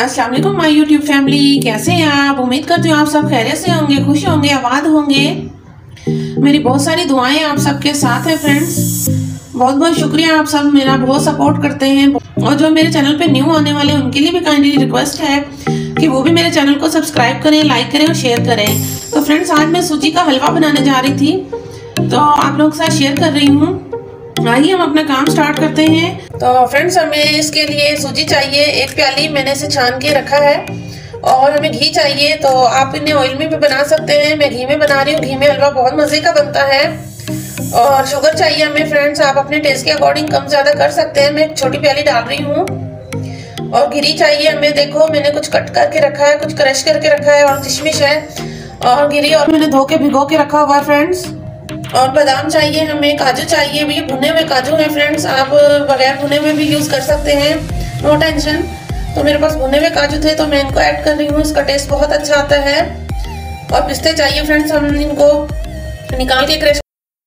अस्सलाम वालेकुम my YouTube family, कैसे हैं आप? उम्मीद करती हूँ आप सब खैरियत से होंगे, खुश होंगे, आबाद होंगे। मेरी बहुत सारी दुआएं आप सबके साथ हैं फ्रेंड्स। बहुत बहुत शुक्रिया, आप सब मेरा बहुत सपोर्ट करते हैं। और जो मेरे चैनल पे न्यू आने वाले हैं उनके लिए भी काइंडली रिक्वेस्ट है कि वो भी मेरे चैनल को सब्सक्राइब करें, लाइक करें और शेयर करें। तो फ्रेंड्स, आज मैं सूजी का हलवा बनाने जा रही थी, तो आप लोगों के साथ शेयर कर रही हूँ। आइए हम अपना काम स्टार्ट करते हैं। तो फ्रेंड्स, हमें इसके लिए सूजी चाहिए। 1 प्याली मैंने इसे छान के रखा है। और हमें घी चाहिए, तो आप इन्हें ऑयल में भी बना सकते हैं, मैं घी में बना रही हूँ। घी में हलवा बहुत मजे का बनता है। और शुगर चाहिए हमें फ्रेंड्स, आप अपने टेस्ट के अकॉर्डिंग कम ज्यादा कर सकते हैं। मैं एक छोटी प्याली डाल रही हूँ। और गिरी चाहिए हमें, देखो मैंने कुछ कट करके रखा है, कुछ क्रश करके रखा है, और किशमिश है और गिरी, और मैंने धो के भिगो के रखा हुआ है फ्रेंड्स। और बादाम चाहिए हमें, काजू चाहिए। ये भुने हुए काजू हैं फ्रेंड्स, आप बगैर भुने हुए भी यूज कर सकते हैं, नो टेंशन। तो मेरे पास भुने हुए काजू थे तो मैं इनको ऐड कर रही हूँ, इसका टेस्ट बहुत अच्छा आता है। और पिस्ते चाहिए फ्रेंड्स, हम इनको निकाल के क्रश।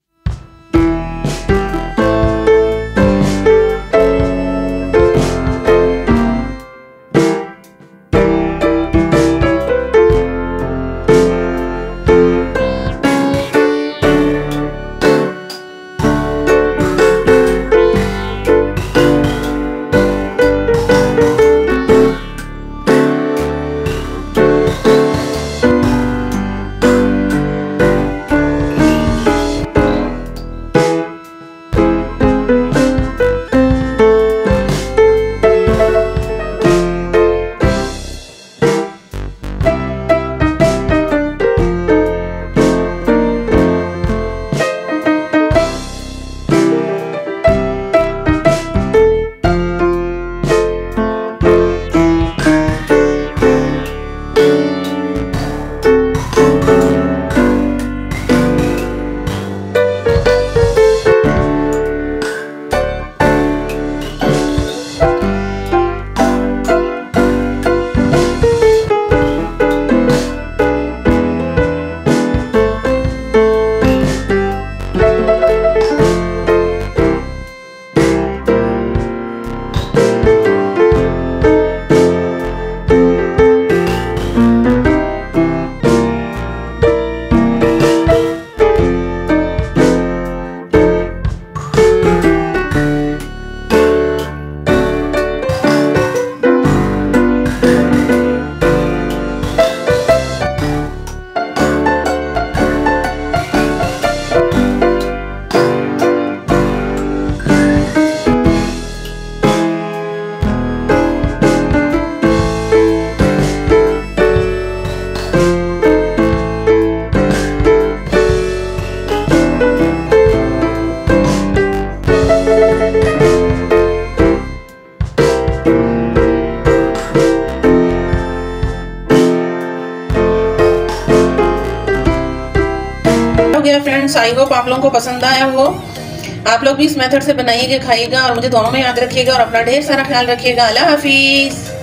फ्रेंड्स, आई होप आप लोगों को पसंद आया हो। आप लोग भी इस मेथड से बनाइएगा, खाइएगा और मुझे दुआओं में याद रखिएगा और अपना ढेर सारा ख्याल रखिएगा। अल्लाह हाफिज।